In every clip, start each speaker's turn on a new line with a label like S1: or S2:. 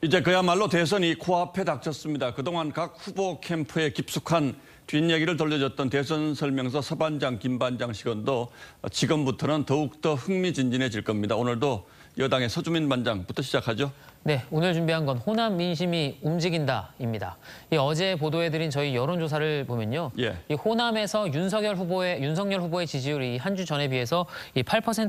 S1: 이제 그야말로 대선이 코앞에 닥쳤습니다. 그동안 각 후보 캠프에 깊숙한 뒷얘기를 돌려줬던 대선 설명서 서반장, 김반장 시간도 지금부터는 더욱더 흥미진진해질 겁니다. 오늘도 여당의 서주민 반장부터 시작하죠.
S2: 네, 오늘 준비한 건 호남 민심이 움직인다입니다. 어제 보도해드린 저희 여론조사를 보면요, 이 호남에서 윤석열 후보의 지지율이 한 주 전에 비해서 이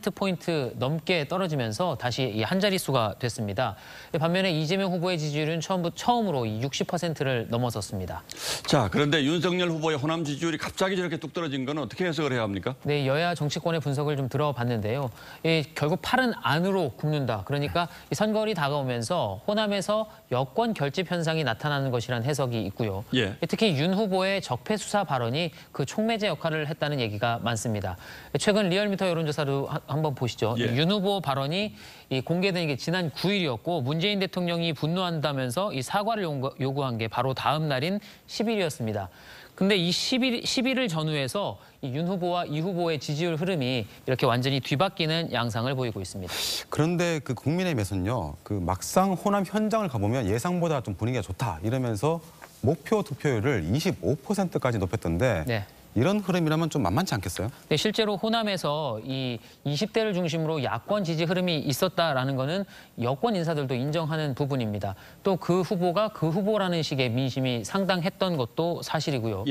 S2: 8%포인트 넘게 떨어지면서 다시 이 한 자릿수가 됐습니다. 반면에 이재명 후보의 지지율은 처음으로 이 60%를 넘어섰습니다.
S1: 자, 그런데 윤석열 후보의 호남 지지율이 갑자기 저렇게 뚝 떨어진 건 어떻게 해석을 해야 합니까?
S2: 네, 여야 정치권의 분석을 좀 들어봤는데요. 결국 팔은 안으로 굽는다. 그러니까 이 선거일이 다가오면서 호남에서 여권 결집 현상이 나타나는 것이란 해석이 있고요. 특히 윤 후보의 적폐 수사 발언이 그 촉매제 역할을 했다는 얘기가 많습니다. 최근 리얼미터 여론조사도 한번 보시죠. 윤 후보 발언이 공개된 게 지난 9일이었고 문재인 대통령이 분노한다면서 이 사과를 요구한 게 바로 다음 날인 10일이었습니다. 근데 이 10일을 전후해서 윤 후보와 이 후보의 지지율 흐름이 이렇게 완전히 뒤바뀌는 양상을 보이고 있습니다.
S3: 그런데 그 국민의힘에서는요, 그 막상 호남 현장을 가보면 예상보다 좀 분위기가 좋다 이러면서 목표 득표율을 25%까지 높였던데 이런 흐름이라면 좀 만만치 않겠어요?
S2: 네, 실제로 호남에서 이 20대를 중심으로 야권 지지 흐름이 있었다라는 거는 여권 인사들도 인정하는 부분입니다. 또 그 후보가 그 후보라는 식의 민심이 상당했던 것도 사실이고요.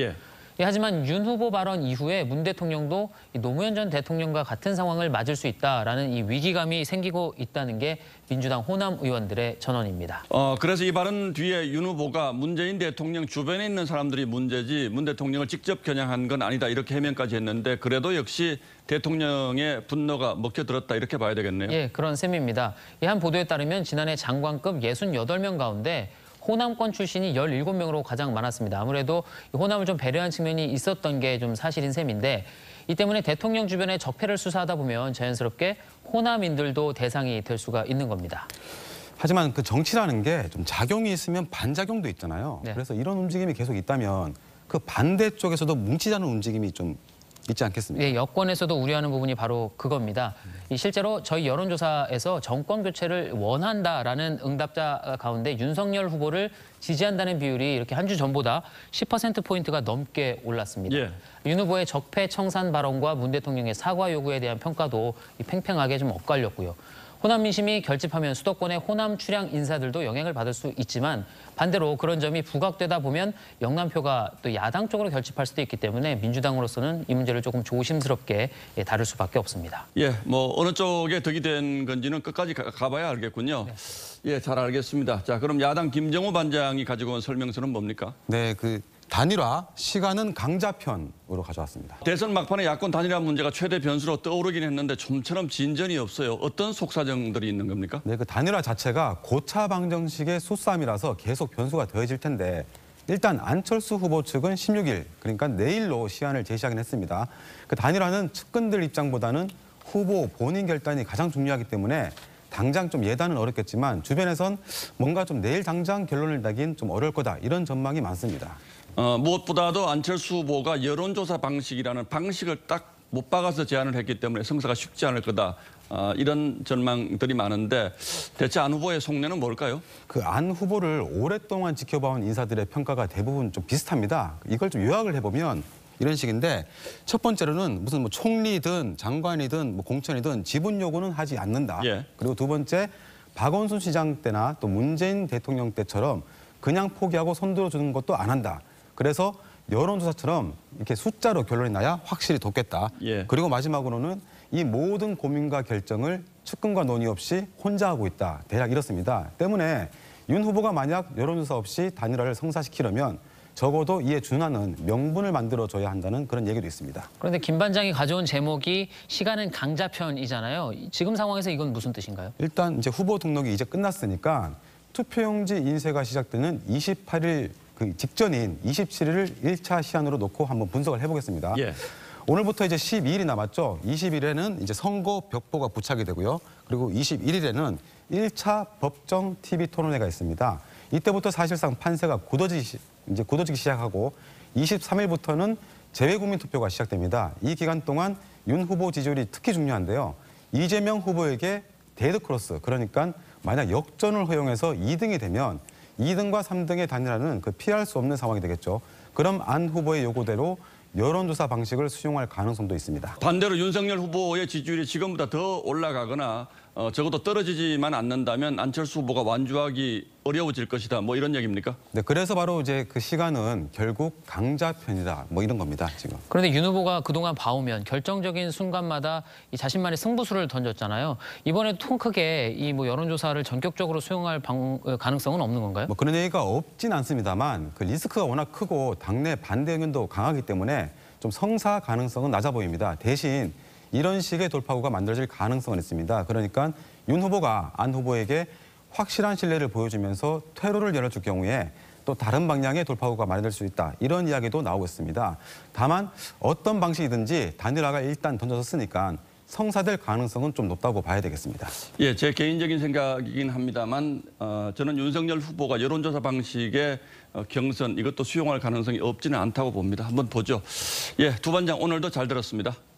S2: 하지만 윤 후보 발언 이후에 문 대통령도 노무현 전 대통령과 같은 상황을 맞을 수 있다라는 이 위기감이 생기고 있다는 게 민주당 호남 의원들의 전언입니다.
S1: 그래서 이 발언 뒤에 윤 후보가 문재인 대통령 주변에 있는 사람들이 문제지 문 대통령을 직접 겨냥한 건 아니다 이렇게 해명까지 했는데 그래도 역시 대통령의 분노가 먹혀들었다 이렇게 봐야 되겠네요.
S2: 예, 그런 셈입니다. 한 보도에 따르면 지난해 장관급 68명 가운데 호남권 출신이 17명으로 가장 많았습니다. 아무래도 호남을 좀 배려한 측면이 있었던 게 좀 사실인 셈인데 이 때문에 대통령 주변의 적폐를 수사하다 보면 자연스럽게 호남인들도 대상이 될 수가 있는 겁니다.
S3: 하지만 그 정치라는 게 좀 작용이 있으면 반작용도 있잖아요. 그래서 이런 움직임이 계속 있다면 그 반대쪽에서도 뭉치자는 움직임이 좀 있지 않겠습니까?
S2: 네, 여권에서도 우려하는 부분이 바로 그겁니다. 실제로 저희 여론조사에서 정권 교체를 원한다라는 응답자 가운데 윤석열 후보를 지지한다는 비율이 이렇게 한 주 전보다 10%포인트가 넘게 올랐습니다. 윤 후보의 적폐 청산 발언과 문 대통령의 사과 요구에 대한 평가도 팽팽하게 좀 엇갈렸고요. 호남 민심이 결집하면 수도권의 호남 출향 인사들도 영향을 받을 수 있지만 반대로 그런 점이 부각되다 보면 영남표가 또 야당 쪽으로 결집할 수도 있기 때문에 민주당으로서는 이 문제를 조금 조심스럽게 다룰 수밖에 없습니다.
S1: 뭐 어느 쪽에 덕이 된 건지는 끝까지 가봐야 알겠군요. 잘 알겠습니다. 자, 그럼 야당 김정우 반장이 가지고 온 설명서는 뭡니까?
S3: 네, 그 단일화, 시간은 강자편으로 가져왔습니다.
S1: 대선 막판에 야권 단일화 문제가 최대 변수로 떠오르긴 했는데 좀처럼 진전이 없어요. 어떤 속사정들이 있는 겁니까?
S3: 네, 그 단일화 자체가 고차 방정식의 수싸움이라서 계속 변수가 더해질 텐데 일단 안철수 후보 측은 16일, 그러니까 내일로 시한을 제시하긴 했습니다. 그 단일화는 측근들 입장보다는 후보 본인 결단이 가장 중요하기 때문에 당장 좀 예단은 어렵겠지만 주변에선 뭔가 좀 내일 당장 결론을 내긴 좀 어려울 거다 이런 전망이 많습니다.
S1: 무엇보다도 안철수 후보가 여론조사 방식이라는 방식을 딱 못 박아서 제안을 했기 때문에 성사가 쉽지 않을 거다. 이런 전망들이 많은데 대체 안 후보의 속내는 뭘까요?
S3: 그 안 후보를 오랫동안 지켜봐온 인사들의 평가가 대부분 좀 비슷합니다. 이걸 좀 요약을 해보면 이런 식인데 첫 번째로는 무슨 뭐 총리든 장관이든 뭐 공천이든 지분 요구는 하지 않는다. 그리고 두 번째 박원순 시장 때나 또 문재인 대통령 때처럼 그냥 포기하고 손들어 주는 것도 안 한다. 그래서 여론조사처럼 이렇게 숫자로 결론이 나야 확실히 돕겠다. 그리고 마지막으로는 이 모든 고민과 결정을 측근과 논의 없이 혼자 하고 있다. 대략 이렇습니다. 때문에 윤 후보가 만약 여론조사 없이 단일화를 성사시키려면 적어도 이에 준하는 명분을 만들어줘야 한다는 그런 얘기도 있습니다.
S2: 그런데 김 반장이 가져온 제목이 시간은 강자편이잖아요. 지금 상황에서 이건 무슨 뜻인가요?
S3: 일단 이제 후보 등록이 이제 끝났으니까 투표용지 인쇄가 시작되는 28일 그 직전인 27일을 1차 시한으로 놓고 한번 분석을 해보겠습니다. 오늘부터 이제 12일이 남았죠. 20일에는 이제 선거 벽보가 부착이 되고요. 그리고 21일에는 1차 법정 TV 토론회가 있습니다. 이때부터 사실상 판세가 굳어지기 시작하고 23일부터는 재외국민 투표가 시작됩니다. 이 기간 동안 윤 후보 지지율이 특히 중요한데요. 이재명 후보에게 데드크로스, 그러니까 만약 역전을 허용해서 2등이 되면 2등과 3등의 단일화는 피할 수 없는 상황이 되겠죠. 그럼 안 후보의 요구대로 여론조사 방식을 수용할 가능성도 있습니다.
S1: 반대로 윤석열 후보의 지지율이 지금보다 더 올라가거나 적어도 떨어지지만 않는다면 안철수 후보가 완주하기 어려워질 것이다. 뭐 이런 얘기입니까?
S3: 네, 그래서 바로 이제 그 시간은 결국 강자편이다. 뭐 이런 겁니다, 지금.
S2: 그런데 윤 후보가 그동안 봐오면 결정적인 순간마다 이 자신만의 승부수를 던졌잖아요. 이번에 통 크게 이 여론조사를 전격적으로 수용할 가능성은 없는 건가요?
S3: 뭐 그런 얘기가 없진 않습니다만 그 리스크가 워낙 크고 당내 반대 의견도 강하기 때문에 좀 성사 가능성은 낮아 보입니다. 대신 이런 식의 돌파구가 만들어질 가능성은 있습니다. 그러니까 윤 후보가 안 후보에게 확실한 신뢰를 보여주면서 퇴로를 열어줄 경우에 또 다른 방향의 돌파구가 마련될 수 있다. 이런 이야기도 나오고 있습니다. 다만 어떤 방식이든지 단일화가 일단 던져졌으니까 성사될 가능성은 좀 높다고 봐야 되겠습니다.
S1: 예, 제 개인적인 생각이긴 합니다만 저는 윤석열 후보가 여론조사 방식의 경선 이것도 수용할 가능성이 없지는 않다고 봅니다. 한번 보죠. 예, 두 반장 오늘도 잘 들었습니다.